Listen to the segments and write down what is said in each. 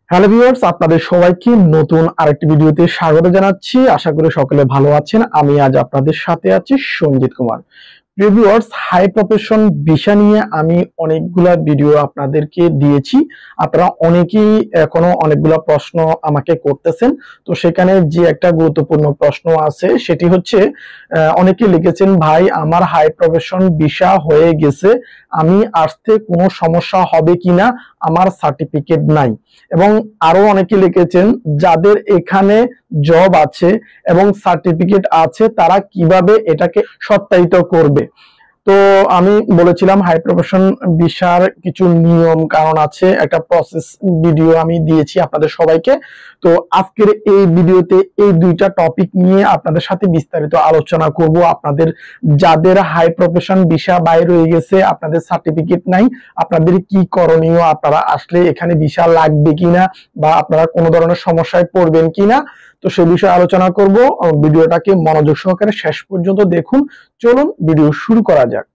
Hello viewers, আপনাদের সবাইকে নতুন আরেকটি ভিডিওতে স্বাগত জানাচ্ছি। আশা করি সকলে ভালো আছেন। আমি আজ আপনাদের সাথে আছি সঞ্জিত কুমার। প্রিয় ভিউয়ার্স, হাই প্রফেশন ভিসা নিয়ে আমি অনেকগুলা ভিডিও আপনাদেরকে দিয়েছি। আপনারা অনেকেই এখনো অনেকগুলা প্রশ্ন আমাকে করতেছেন। তো সেখানে যে একটা গুরুত্বপূর্ণ প্রশ্ন আছে সেটি হচ্ছে, অনেকে লিখেছেন, ভাই আমার হাই প্রফেশন ভিসা হয়ে গেছে, আমি আসতে কোনো সমস্যা হবে কিনা, আমার সার্টিফিকেট নাই। এবং আরো অনেকে লিখেছেন, যাদের এখানে জব আছে এবং সার্টিফিকেট আছে তারা কিভাবে এটাকে সত্যায়িত করবে। তো আমি বলেছিলাম হাই প্রফেশন ভিসার কিছু নিয়ম কারণ আছে, একটা প্রসেস ভিডিও আমি দিয়েছি আপনাদের সবাইকে। তো আজকের এই ভিডিওতে এই দুইটা টপিক নিয়ে আপনাদের সাথে বিস্তারিত আলোচনা করব। আপনাদের যাদের হাই প্রফেশন ভিসা বাইরে হয়ে গেছে, আপনাদের সার্টিফিকেট নাই, আপনাদের কি করণীয়, আপনারা আসলে এখানে ভিসা লাগবে কিনা বা আপনারা কোনো ধরনের সমস্যায় পড়বেন কিনা, তো সে বিষয়ে আলোচনা করব। ভিডিওটাকে মনোযোগ সহকারে শেষ পর্যন্ত দেখুন। চলুন ভিডিও শুরু করা যাক।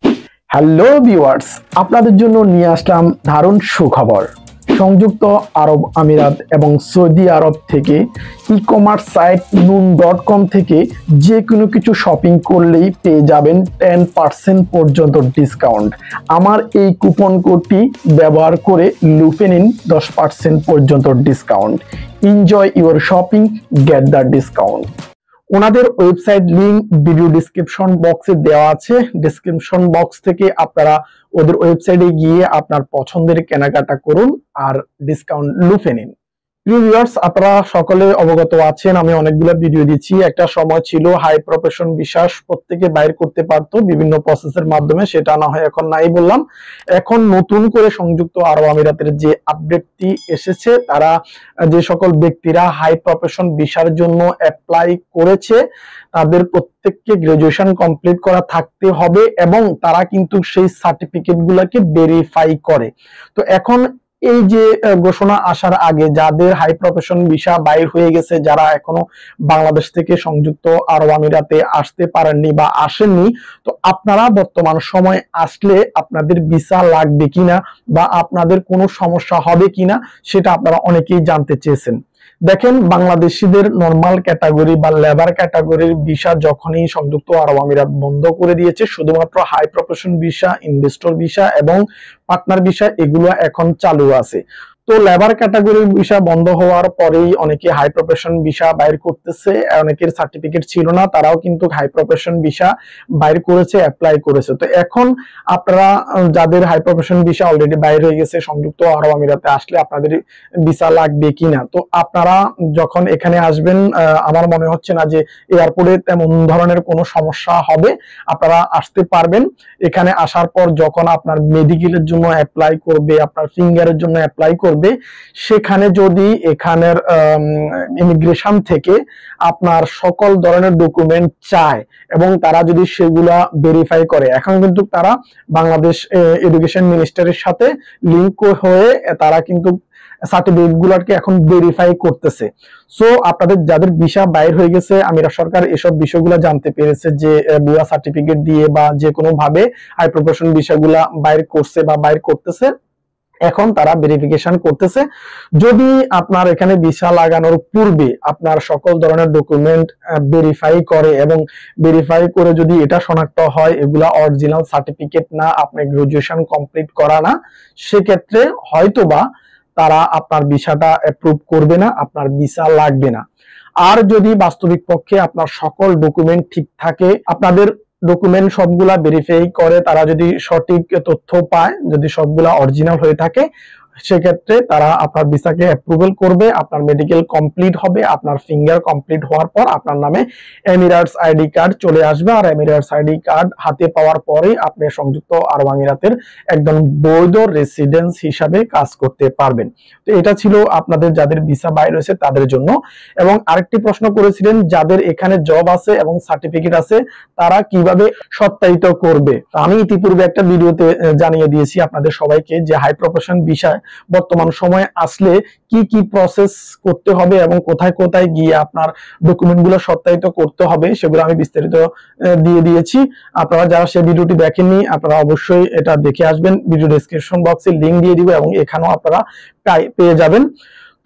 হ্যালো ভিউয়ার্স, আপনাদের জন্য নিয়ে আসলাম দারুণ সুখবর। সংযুক্ত আরব আমিরাত এবং সৌদি আরব থেকে ই-কমার্স সাইট noon.com থেকে যে কোনো কিছু শপিং করলেই পেয়ে যাবেন 10% পর্যন্ত ডিসকাউন্ট। আমার এই কুপন কোডটি ব্যবহার করে লুফে নিন 10% পর্যন্ত discount. Enjoy your shopping, get the discount. ওনাদের ওয়েবসাইট লিংক ভিডিও ডিসক্রিপশন বক্সে দেওয়া আছে। ডিসক্রিপশন বক্স থেকে আপনারা ওদের ওয়েবসাইটে গিয়ে আপনার পছন্দের কেনাকাটা করুন আর ডিসকাউন্ট লুফে নিন। প্রিয় ভিউয়ার্স, আপনারা সকলে অবগত আছেন, আমি অনেকগুলো ভিডিও দিচ্ছি। একটা সময় ছিল হাই প্রফেশন ভিসা প্রত্যেকে বাইর করতে পারতো বিভিন্ন প্রসেসের মাধ্যমে, সেটা না হয় এখন নাই বললাম। এখন নতুন করে সংযুক্ত আরব আমিরাতের যে আপডেটটি এসেছে, তারা যে সকল ব্যক্তিরা হাই প্রফেশন ভিসার জন্য অ্যাপ্লাই করেছে তাদের প্রত্যেককে গ্রাজুয়েশন কমপ্লিট করা থাকতে হবে এবং তারা কিন্তু সেই সার্টিফিকেট গুলাকে ভেরিফাই করে। তো এখন এই যে ঘোষণা আসার আগে যাদের হাই প্রফেশন ভিসা বাইর হয়ে গেছে, যারা এখনো বাংলাদেশ থেকে সংযুক্ত আরব আমিরাতে আসতে পারেননি বা আসেননি, তো আপনারা বর্তমান সময় আসলে আপনাদের ভিসা লাগবে কিনা বা আপনাদের কোনো সমস্যা হবে কিনা সেটা আপনারা অনেকেই জানতে চেয়েছেন। দেখেন, বাংলাদেশিদের নরমাল ক্যাটাগরি বা লেবার ক্যাটাগরির ভিসা যখনই সংযুক্ত আরব আমিরাত বন্ধ করে দিয়েছে, শুধুমাত্র high profession visa, investor visa এবং পার্টনার ভিসা এগুলো এখন চালু আছে। তো লেবার ক্যাটাগরির ভিসা বন্ধ হওয়ার পরেই অনেকে হাই প্রফেশন ভিসা বাইর করতেছে। অনেকের সার্টিফিকেট ছিল না, তারাও কিন্তু হাই প্রফেশন ভিসা বাইর করেছে, অ্যাপ্লাই করেছে। তো এখন আপনারা যাদের হাই প্রফেশন ভিসা অলরেডি বাইর হয়ে গেছে, সংযুক্ত আরব আমিরাতে আসলে আপনাদের ভিসা লাগবে কিনা, তো আপনারা যখন এখানে আসবেন, আমার মনে হচ্ছে না যে এয়ারপোর্টে তেমন ধরনের কোনো সমস্যা হবে, আপনারা আসতে পারবেন। এখানে আসার পর যখন আপনার মেডিকেলের জন্য অ্যাপ্লাই করবে, আপনার ফিঙ্গারের জন্য অ্যাপ্লাই করবে, সেখানে যদি এখানের ইমিগ্রেশন থেকে আপনার সকল ধরনের ডকুমেন্ট চায় এবং তারা যদি সেগুলা ভেরিফাই করে, এখন কিন্তু তারা বাংলাদেশ এডুকেশন মিনিস্টারের সাথে লিংক হয়ে তারা কিন্তু সার্টিফিকেট গুলাকে এখন ভেরিফাই করতেছে। সো আপনাদের যাদের ভিসা বাইর হয়ে গেছে, আমিরাত সরকার এসব বিষয়গুলো জানতে পেরেছে যে ভুয়া সার্টিফিকেট দিয়ে বা যে কোনো ভাবে হাই প্রফেশন ভিসাগুলা বাইর করছে বা বাইর করতেছে, এখন তারা ভেরিফিকেশন করতেছে। যদি আপনার এখানে ভিসা লাগানোর পূর্বে আপনার সকল ধরনের ডকুমেন্ট ভেরিফাই করে এবং ভেরিফাই করে যদি এটা শনাক্ত হয় এগুলা অরিজিনাল সার্টিফিকেট না, আপনি গ্রাজুয়েশন কমপ্লিট করা না, সেক্ষেত্রে হয়তোবা তারা আপনার ভিসাটা অ্যাপ্রুভ করবে না, আপনার ভিসা লাগবে না। আর যদি বাস্তবিক পক্ষে আপনার সকল ডকুমেন্ট ঠিক থাকে, আপনাদের ডকুমেন্ট সবগুলা ভেরিফাই করে তারা যদি সঠিক তথ্য পায়, যদি সবগুলা অরিজিনাল হয়ে থাকে, সেক্ষেত্রে তারা আপনার ভিসাকে অ্যাপ্রুভাল করবে, আপনার মেডিকেল কমপ্লিট হবে, আপনার ফিঙ্গার কমপ্লিট হওয়ার পর আপনার নামে এমিরেটস আইডি কার্ড চলে আসবে। আর এমিরেটস আইডি কার্ড হাতে পাওয়ার পরেই আপনি সংযুক্ত আরব আমিরাতের একদম বৈধ রেসিডেন্স হিসাবে কাজ করতে পারবেন। তো এটা ছিল আপনাদের যাদের ভিসা বাইর হয়েছে তাদের জন্য। এবং আরেকটি প্রশ্ন করেছিলেন, যাদের এখানে জব আছে এবং সার্টিফিকেট আছে তারা কিভাবে সত্যায়িত করবে। আমি ইতিপূর্বে একটা ভিডিওতে জানিয়ে দিয়েছি আপনাদের সবাইকে যে হাই প্রফেশন ভিসা বর্তমান সময়ে আসলে কি কি প্রসেস করতে হবে এবং কোথায় কোথায় গিয়ে আপনার ডকুমেন্ট গুলো সত্যায়িত করতে হবে সেগুলো আমি বিস্তারিত দিয়ে দিয়েছি। আপনারা যারা সেই ভিডিওটি দেখেননি আপনারা অবশ্যই এটা দেখে আসবেন। ভিডিও ডেসক্রিপশন বক্সে লিংক দিয়ে দিব এবং এখানেও আপনারা পেয়ে যাবেন।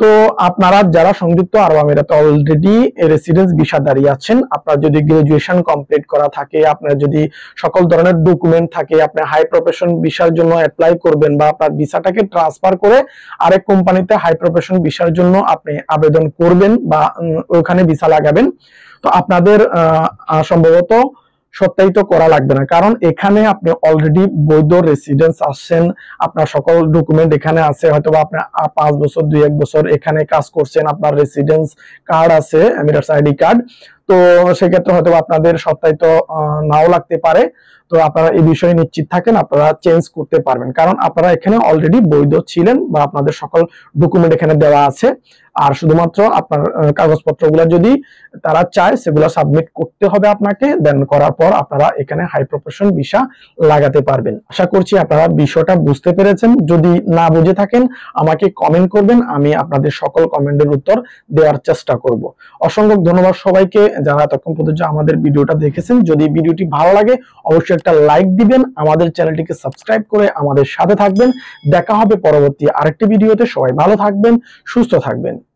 তো আপনারা যারা সংযুক্ত আরব আমিরাতে অলরেডি রেসিডেন্স ভিসাধারী আছেন, আপনার যদি গ্রাজুয়েশন কমপ্লিট করা থাকে, আপনার যদি সকল ধরনের ডকুমেন্ট থাকে, আপনি হাই প্রফেশন ভিসার জন্য অ্যাপ্লাই করবেন বা আপনার ভিসাটাকে ট্রান্সফার করে আরেক কোম্পানিতে হাই প্রফেশন ভিসার জন্য আপনি আবেদন করবেন বা ওখানে ভিসা লাগাবেন, তো আপনাদের সম্ভবত সত্যায়িত করা লাগবে না, কারণ এখানে আপনি অলরেডি বৈধ রেসিডেন্স আসছেন, আপনার সকল ডকুমেন্ট এখানে আছে, হয়তো আপনি 5 বছর 2-1 বছর এখানে কাজ করছেন, আপনার রেসিডেন্স কার্ড আছে, এমিরেটস আইডি কার্ড, তো সেক্ষেত্রে হয়তো আপনাদের সত্যায়িত নাও লাগতে পারে। তো আপনারা এই বিষয়ে নিশ্চিত থাকেন, আপনারা চেঞ্জ করতে পারবেন, কারণ আপনারা এখানে অলরেডি বৈধ ছিলেন বা আপনাদের সকল ডকুমেন্ট এখানে দেওয়া আছে। আর শুধুমাত্র আপনার কাগজপত্রগুলো যদি তারা চায় সেগুলো সাবমিট করতে হবে আপনাকে, দেন করার পর আপনারা এখানে হাই প্রফেশন ভিসা লাগাতে পারবেন। আশা করছি আপনারা বিষয়টা বুঝতে পেরেছেন। যদি না বুঝে থাকেন আমাকে কমেন্ট করবেন, আমি আপনাদের সকল কমেন্টের উত্তর দেওয়ার চেষ্টা করব। অসংখ্য ধন্যবাদ সবাইকে যারা এতক্ষণ পর্যন্ত আমাদের ভিডিওটা দেখেছেন। যদি ভিডিওটি ভালো লাগে অবশ্যই একটা লাইক দিবেন, আমাদের চ্যানেলটিকে সাবস্ক্রাইব করে আমাদের সাথে থাকবেন। দেখা হবে পরবর্তী আরেকটি ভিডিওতে। সবাই ভালো থাকবেন, সুস্থ থাকবেন।